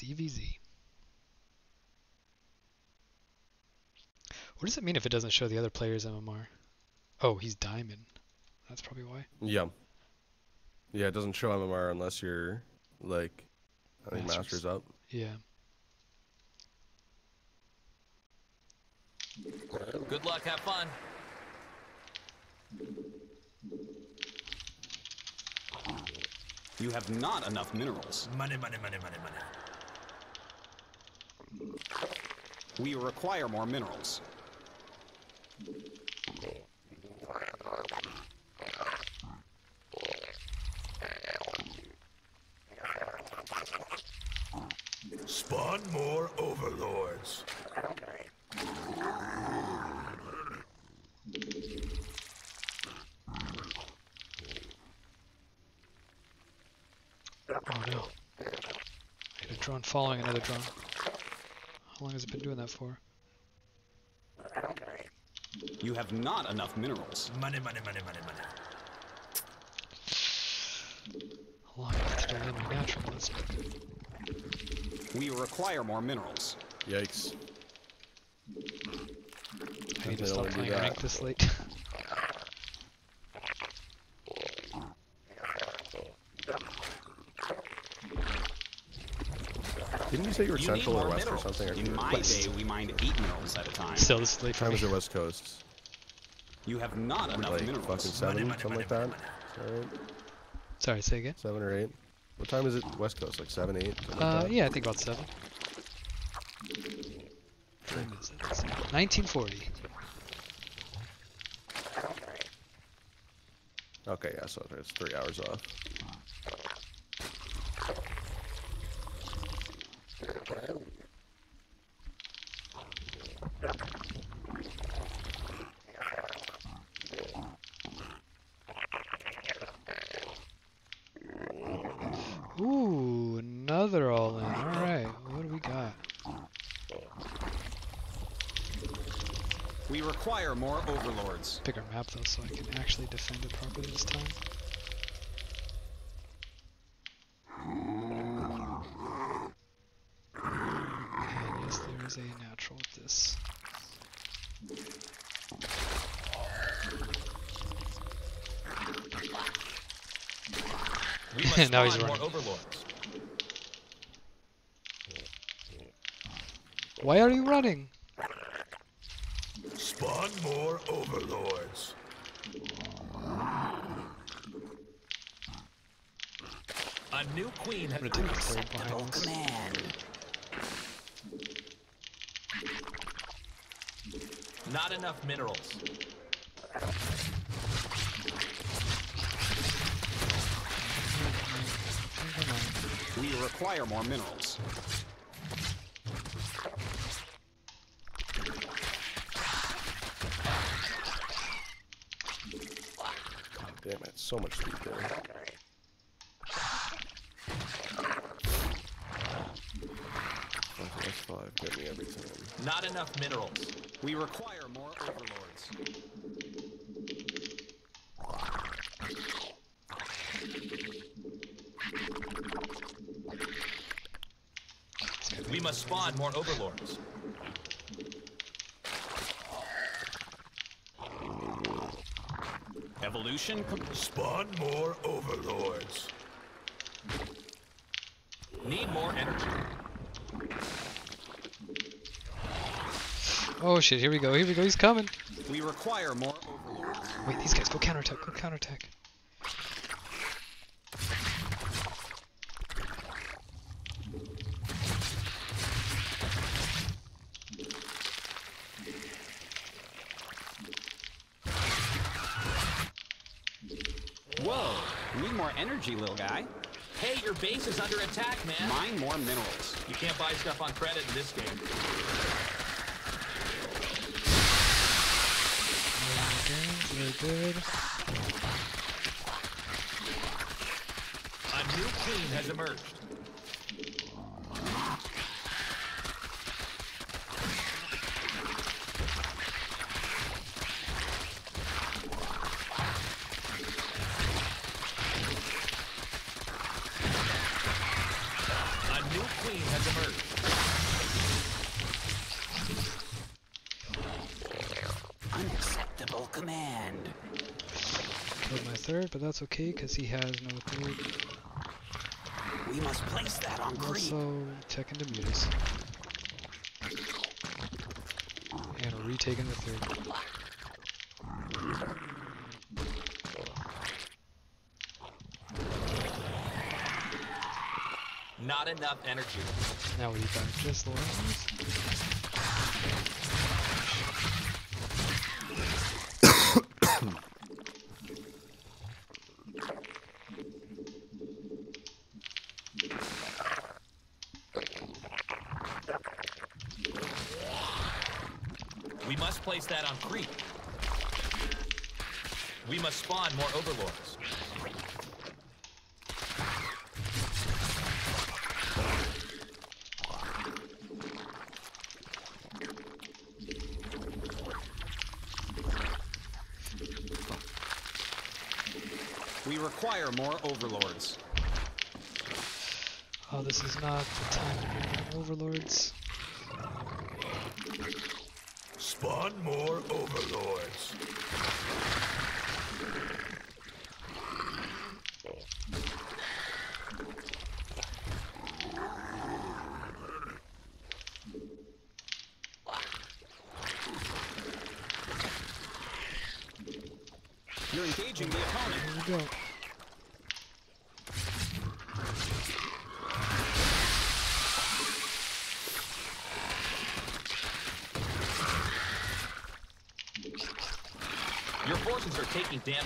ZVZ. What does it mean if it doesn't show the other player's MMR? Oh, he's diamond. That's probably why. Yeah. Yeah, it doesn't show MMR unless you're, like, I think Master's up. Yeah. Good luck, have fun. You have not enough minerals. Money, money, money, money, money. We require more minerals. Spawn more overlords. Oh no. I had a drone following another drone. How long has it been doing that for? You have not enough minerals. Money, money, money, money, money. How long has it been doing my natural list? We require more minerals. Yikes. I need to Definitely stop don't wanna do playing that. ranked this late. Didn't you say you were You Central need or more West minerals. or something? Or In my West. day, we mined 8 minerals at a time. Still, this is late for time me. is it West Coast? You have not enough Like minerals. fucking 7, money, something money, like that? money, Is that right? Sorry, say again? 7 or 8? What time is it West Coast? Like 7, 8? Something like that? Yeah, I think about 7. Time is it? 1940. Okay, yeah, so it's 3 hours off. Ooh, another all in. Alright, what do we got? We require more overlords. Bigger map though, so I can actually defend it properly this time. And yes, there is a natural with this. We must Now he's spawn more running. overlords. Why are you running? Spawn more overlords. A new queen has I'm gonna take a third behind this. not enough minerals. We require more minerals. God damn it, so much speed there. Okay, S5, get me every time. Not enough minerals. We require more overlords. We must spawn more overlords. Evolution. Spawn more overlords. Need more energy. Oh shit, here we go, he's coming! We require more overlords. Wait, these guys, go counterattack, go counterattack. Whoa! Need more energy, little guy. Hey, your base is under attack, man. Mine more minerals. You can't buy stuff on credit in this game. Very good. A new queen has emerged. A new queen has emerged. Unacceptable command. Killed my third, but that's okay because he has no third. We must place that on creep. Also, tech into mutas. And we're retaking the third. Not enough energy. Now we got just the last. We must place that on creep. We must spawn more overlords. We require more overlords. Oh, this is not the time to bring in overlords. Spawn more overlords. You're engaging the opponent. Here we go. Your forces are taking damage.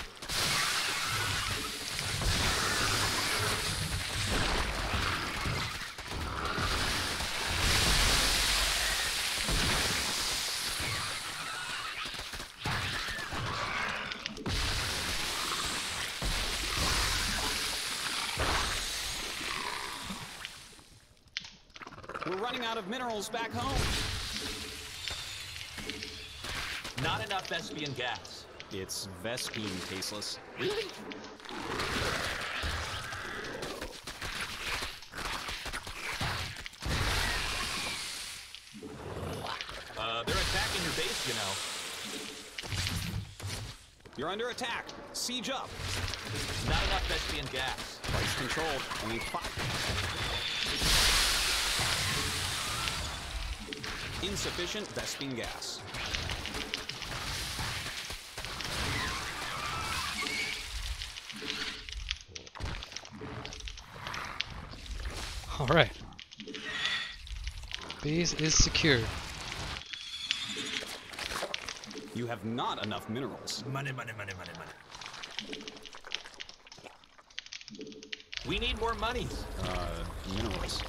We're running out of minerals back home. Not enough Vespian gas. It's Vespine tasteless. Really? They're attacking your base, you know. You're under attack. Siege up. Not enough Vespian gas. Price controlled. Only 5. Insufficient Vespine gas. Alright. Base is secured. You have not enough minerals. Money, money, money, money, money. We need more monies. Minerals.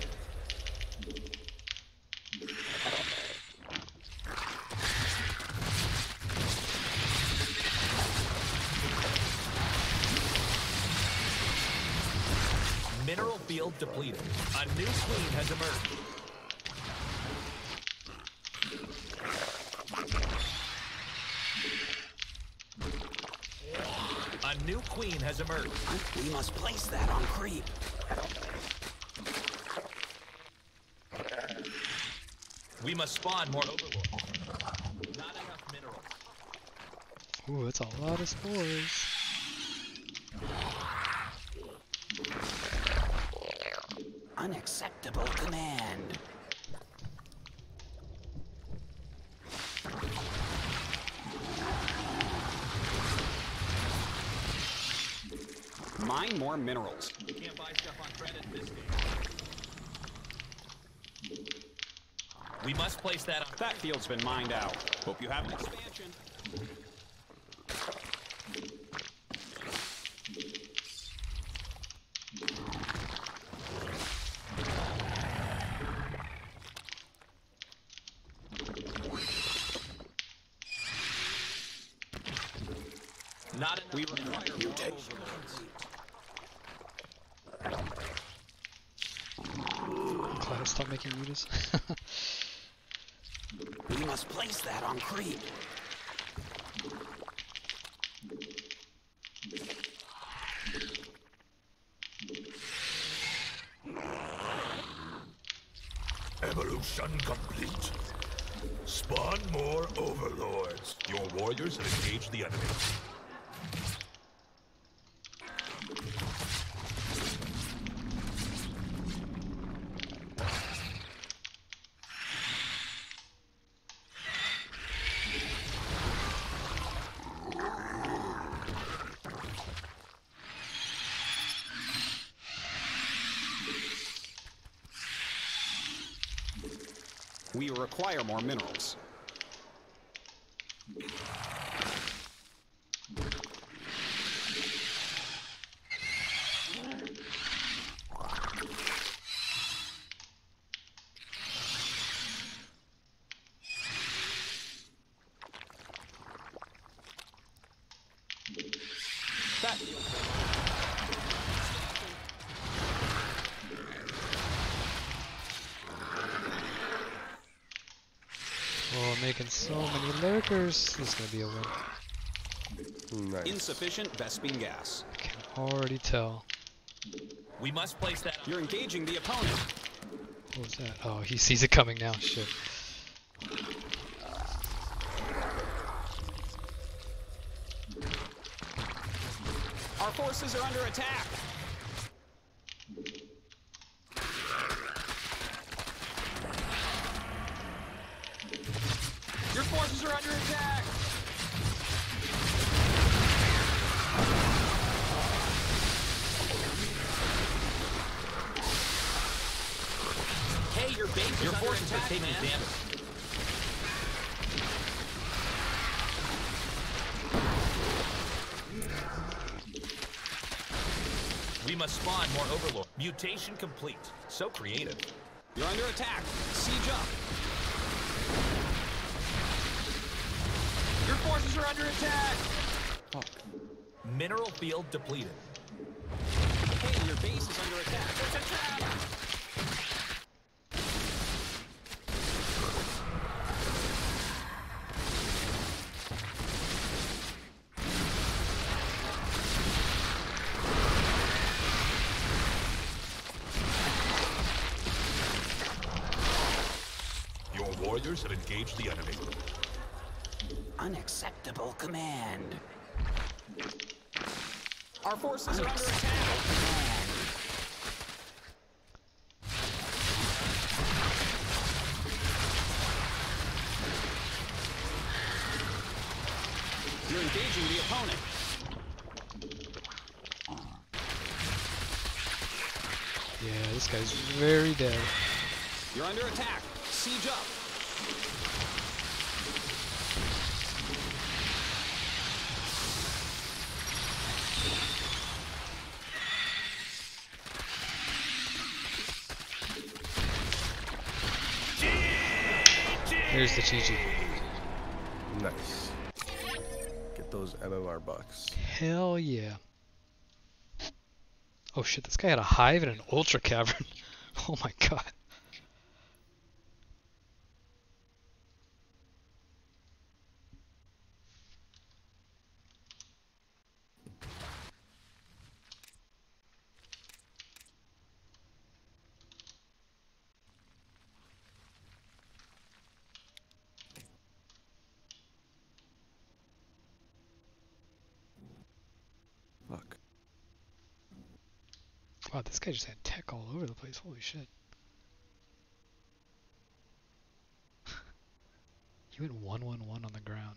Mineral field depleted. A new queen has emerged. A new queen has emerged. We must place that on creep. We must spawn more overlords. Not enough minerals. Ooh, that's a lot of spores. Unacceptable command. Mine more minerals. You can't buy stuff on credit this game. We must place that on. That field's been mined out. Hope you have an expansion. Not enough. We require mutation. Glad I stopped making mutas. We must place that on creep. Evolution complete. Spawn more overlords. Your warriors have engaged the enemy. We require more minerals. That Oh, making so many lurkers. This is gonna be a win. Nice. insufficient Vespene gas. I can already tell. We must place that. You're engaging the opponent. What was that? Oh, he sees it coming now. Shit. Our forces are under attack. Your forces are under attack. Hey, your base Your is under forces are attack, taking man. damage. We must spawn more overlord. Mutation complete. So creative. You're under attack. Siege up. Your forces are under attack. Mineral field depleted. Hey, your base is under attack. It's a trap. Your warriors have engaged the enemy. Unacceptable command. Our forces are under attack. You're engaging the opponent. Yeah, this guy's very dead. You're under attack. Siege up. Here's the GG. Nice. Get those MMR bucks. Hell yeah. Oh shit, this guy had a hive and an ultra cavern. Oh my god. Fuck. Wow, this guy just had tech all over the place. Holy shit. He went 1-1-1 on the ground.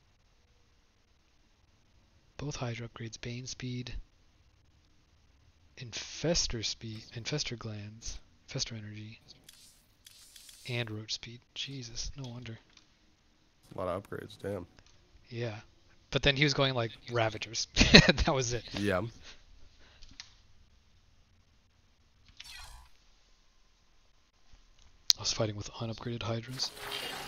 Both Hydra upgrades Bane speed, Infestor glands, Infestor energy, and Roach speed. Jesus, no wonder. A lot of upgrades, damn. Yeah. But then he was going like Ravagers. That was it. Yeah. I was fighting with unupgraded Hydras.